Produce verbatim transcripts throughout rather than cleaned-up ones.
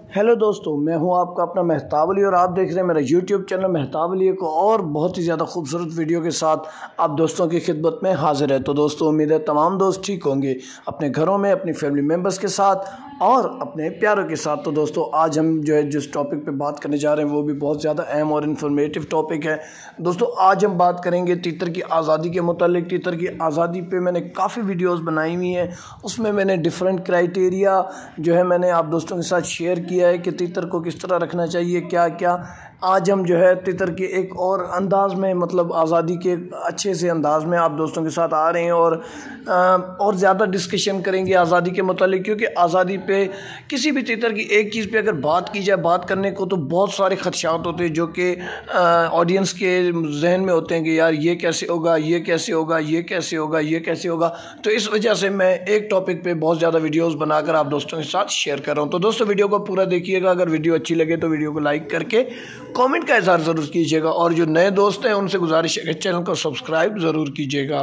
Hello दोस्तों, मैं हूं आपका अपना मेहताब अली और आप देख रहे हैं मेरा यूट्यूब चैनल मेहताब अली को और बहुत ही ज़्यादा खूबसूरत वीडियो के साथ आप दोस्तों की खिदमत में हाजिर है। तो दोस्तों, उम्मीद है तमाम दोस्त ठीक होंगे अपने घरों में, अपनी फैमिली मेम्बर्स के साथ और अपने प्यारों के साथ। तो दोस्तों, आज हम जो है जिस टॉपिक पे बात करने जा रहे हैं वो भी बहुत ज़्यादा अहम और इन्फॉर्मेटिव टॉपिक है। दोस्तों, आज हम बात करेंगे तीतर की आज़ादी के मुतालिक। तीतर की आज़ादी पे मैंने काफ़ी वीडियोस बनाई हुई हैं, उसमें मैंने डिफरेंट क्राइटेरिया जो है मैंने आप दोस्तों के साथ शेयर किया है कि तीतर को किस तरह रखना चाहिए, क्या क्या। आज हम जो है तीतर के एक और अंदाज़ में, मतलब आज़ादी के अच्छे से अंदाज़ में आप दोस्तों के साथ आ रहे हैं और आ, और ज़्यादा डिस्कशन करेंगे आज़ादी के मुतालिक, क्योंकि आज़ादी पे किसी भी तीतर की एक चीज़ पे अगर बात की जाए, बात करने को तो बहुत सारे खदशात होते हैं जो कि ऑडियंस के जहन में होते हैं कि यार ये कैसे होगा, ये कैसे होगा, ये कैसे होगा, ये कैसे होगा। तो इस वजह से मैं एक टॉपिक पे बहुत ज़्यादा वीडियोस बनाकर आप दोस्तों के साथ शेयर कर रहा हूँ। तो दोस्तों, वीडियो को पूरा देखिएगा। अगर वीडियो अच्छी लगे तो वीडियो को लाइक करके कमेंट का इज़हार ज़रूर कीजिएगा और जो नए दोस्त हैं उनसे गुजारिश है कि चैनल को सब्सक्राइब ज़रूर कीजिएगा।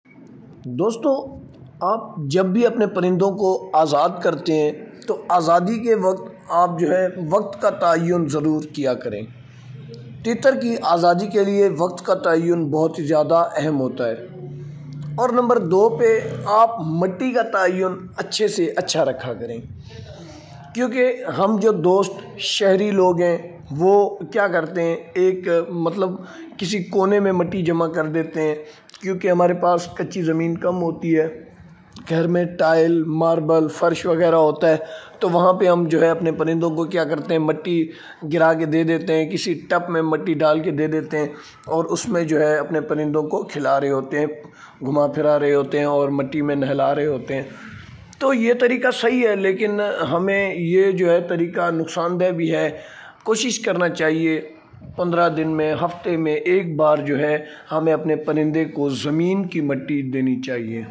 दोस्तों, आप जब भी अपने परिंदों को आज़ाद करते हैं तो आज़ादी के वक्त आप जो है वक्त का तयन ज़रूर किया करें। तीतर की आज़ादी के लिए वक्त का तयन बहुत ही ज़्यादा अहम होता है। और नंबर दो पे आप मिट्टी का तयन अच्छे से अच्छा रखा करें, क्योंकि हम जो दोस्त शहरी लोग हैं वो क्या करते हैं, एक मतलब किसी कोने में मिट्टी जमा कर देते हैं, क्योंकि हमारे पास कच्ची ज़मीन कम होती है, घर में टाइल, मार्बल, फर्श वगैरह होता है, तो वहाँ पे हम जो है अपने परिंदों को क्या करते हैं, मिट्टी गिरा के दे देते हैं, किसी टब में मिट्टी डाल के दे देते हैं और उसमें जो है अपने परिंदों को खिला रहे होते हैं, घुमा फिरा रहे होते हैं और मिट्टी में नहला रहे होते हैं। तो ये तरीका सही है, लेकिन हमें ये जो है तरीका नुकसानदेह भी है। कोशिश करना चाहिए पंद्रह दिन में, हफ्ते में एक बार जो है हमें अपने परिंदे को ज़मीन की मिट्टी देनी चाहिए।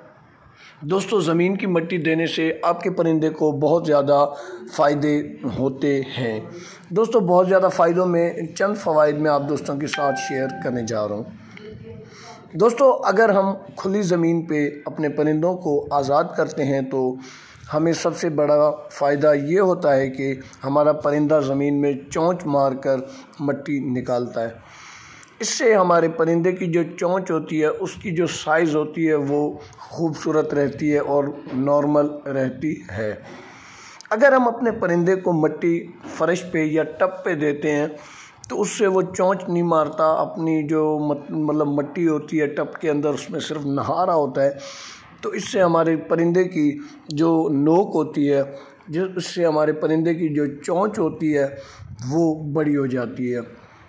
दोस्तों, ज़मीन की मिट्टी देने से आपके परिंदे को बहुत ज़्यादा फ़ायदे होते हैं। दोस्तों, बहुत ज़्यादा फ़ायदों में चंद फ़वाइद मैं आप दोस्तों के साथ शेयर करने जा रहा हूँ। दोस्तों, अगर हम खुली ज़मीन पे अपने परिंदों को आज़ाद करते हैं तो हमें सबसे बड़ा फ़ायदा ये होता है कि हमारा परिंदा ज़मीन में चोंच मारकर मिट्टी निकालता है। इससे हमारे परिंदे की जो चोंच होती है उसकी जो साइज़ होती है वो खूबसूरत रहती है और नॉर्मल रहती है। अगर हम अपने परिंदे को मिट्टी फर्श पे या टब पे देते हैं तो उससे वो चोंच नहीं मारता, अपनी जो मतलब मिट्टी होती है टब के अंदर उसमें सिर्फ नहा रहा होता है। तो इससे हमारे परिंदे की जो नोक होती है, जिससे हमारे परिंदे की जो चोंच होती है वो बड़ी हो जाती है,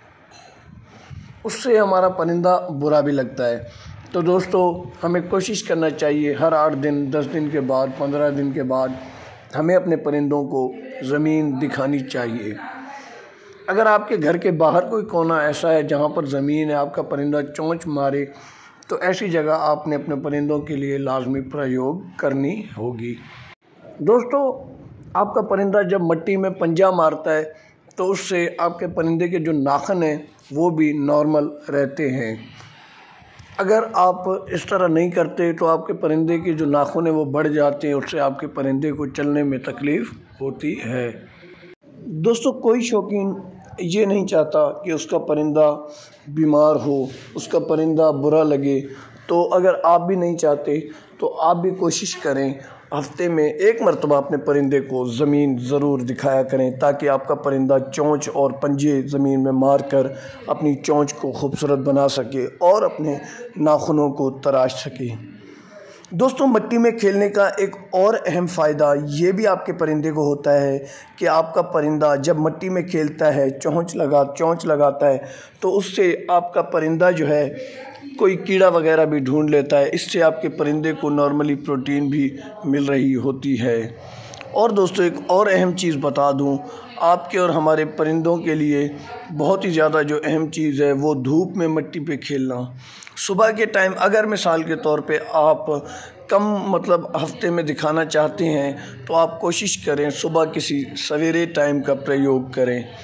उससे हमारा परिंदा बुरा भी लगता है। तो दोस्तों, हमें कोशिश करना चाहिए हर आठ दिन, दस दिन के बाद, पंद्रह दिन के बाद हमें अपने परिंदों को ज़मीन दिखानी चाहिए। अगर आपके घर के बाहर कोई कोना ऐसा है जहाँ पर ज़मीन है, आपका परिंदा चोंच मारे, तो ऐसी जगह आपने अपने परिंदों के लिए लाजमी प्रयोग करनी होगी। दोस्तों, आपका परिंदा जब मिट्टी में पंजा मारता है तो उससे आपके परिंदे के जो नाखून हैं वो भी नॉर्मल रहते हैं। अगर आप इस तरह नहीं करते तो आपके परिंदे के जो नाखून हैं वो बढ़ जाते हैं, उससे आपके परिंदे को चलने में तकलीफ़ होती है। दोस्तों, कोई शौकीन ये नहीं चाहता कि उसका परिंदा बीमार हो, उसका परिंदा बुरा लगे। तो अगर आप भी नहीं चाहते तो आप भी कोशिश करें, हफ्ते में एक मरतबा अपने परिंदे को ज़मीन ज़रूर दिखाया करें, ताकि आपका परिंदा चोंच और पंजे ज़मीन में मार कर अपनी चोंच को खूबसूरत बना सके और अपने नाखूनों को तराश सके। दोस्तों, मिट्टी में खेलने का एक और अहम फ़ायदा ये भी आपके परिंदे को होता है कि आपका परिंदा जब मिट्टी में खेलता है, चोंच लगा चोंच लगाता है, तो उससे आपका परिंदा जो है कोई कीड़ा वगैरह भी ढूंढ लेता है। इससे आपके परिंदे को नॉर्मली प्रोटीन भी मिल रही होती है। और दोस्तों, एक और अहम चीज़ बता दूं, आपके और हमारे परिंदों के लिए बहुत ही ज़्यादा जो अहम चीज़ है वो धूप में मिट्टी पे खेलना। सुबह के टाइम अगर मिसाल के तौर पे आप कम मतलब हफ्ते में दिखाना चाहते हैं तो आप कोशिश करें सुबह किसी सवेरे टाइम का प्रयोग करें।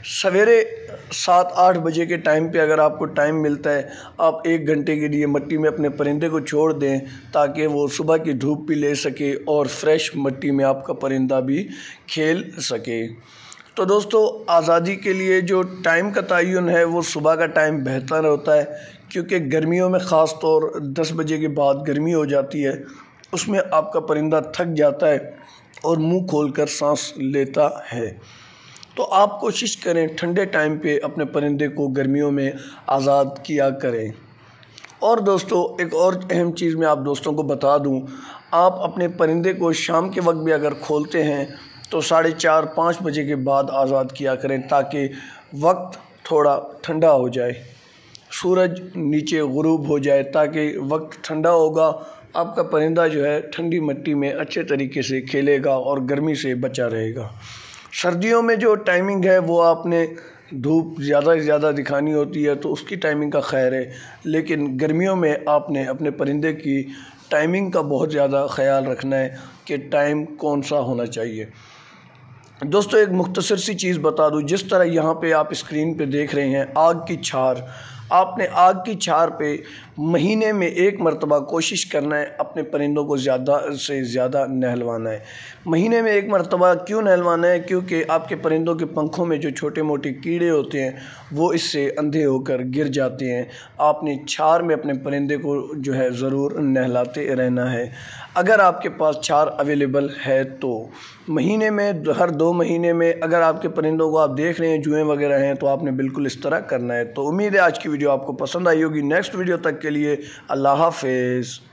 सवेरे सात आठ बजे के टाइम पे अगर आपको टाइम मिलता है, आप एक घंटे के लिए मिट्टी में अपने परिंदे को छोड़ दें ताकि वो सुबह की धूप भी ले सके और फ्रेश मिट्टी में आपका परिंदा भी खेल सके। तो दोस्तों, आज़ादी के लिए जो टाइम का तयन है वो सुबह का टाइम बेहतर होता है, क्योंकि गर्मियों में ख़ास तौर दस बजे के बाद गर्मी हो जाती है, उसमें आपका परिंदा थक जाता है और मुंह खोलकर सांस लेता है। तो आप कोशिश करें ठंडे टाइम पे अपने परिंदे को गर्मियों में आज़ाद किया करें। और दोस्तों, एक और अहम चीज़ मैं आप दोस्तों को बता दूं, आप अपने परिंदे को शाम के वक्त भी अगर खोलते हैं तो साढ़े चार पाँच बजे के बाद आज़ाद किया करें, ताकि वक्त थोड़ा ठंडा हो जाए, सूरज नीचे गुरूब हो जाए, ताकि वक्त ठंडा होगा, आपका परिंदा जो है ठंडी मिट्टी में अच्छे तरीके से खेलेगा और गर्मी से बचा रहेगा। सर्दियों में जो टाइमिंग है वो आपने धूप ज़्यादा से ज़्यादा दिखानी होती है, तो उसकी टाइमिंग का खैर है, लेकिन गर्मियों में आपने अपने परिंदे की टाइमिंग का बहुत ज़्यादा ख्याल रखना है कि टाइम कौन सा होना चाहिए। दोस्तों, एक मुख्तसर सी चीज़ बता दूं, जिस तरह यहाँ पे आप स्क्रीन पे देख रहे हैं आग की छार, आपने आग की छार पे महीने में एक मरतबा कोशिश करना है अपने परिंदों को ज़्यादा से ज़्यादा नहलवाना है। महीने में एक मरतबा क्यों नहलवाना है? क्योंकि आपके परिंदों के पंखों में जो छोटे मोटे कीड़े होते हैं वो इससे अंधे होकर गिर जाते हैं। आपने छार में अपने परिंदे को जो है ज़रूर नहलाते रहना है। अगर आपके पास छार अवेलेबल है तो महीने में, हर दो महीने में, अगर आपके परिंदों को आप देख रहे हैं जुएँ वगैरह हैं, तो आपने बिल्कुल इस तरह करना है। तो उम्मीद है आज की वीडियो आपको पसंद आई होगी। नेक्स्ट वीडियो तक के लिए अल्लाह हाफ़िज़।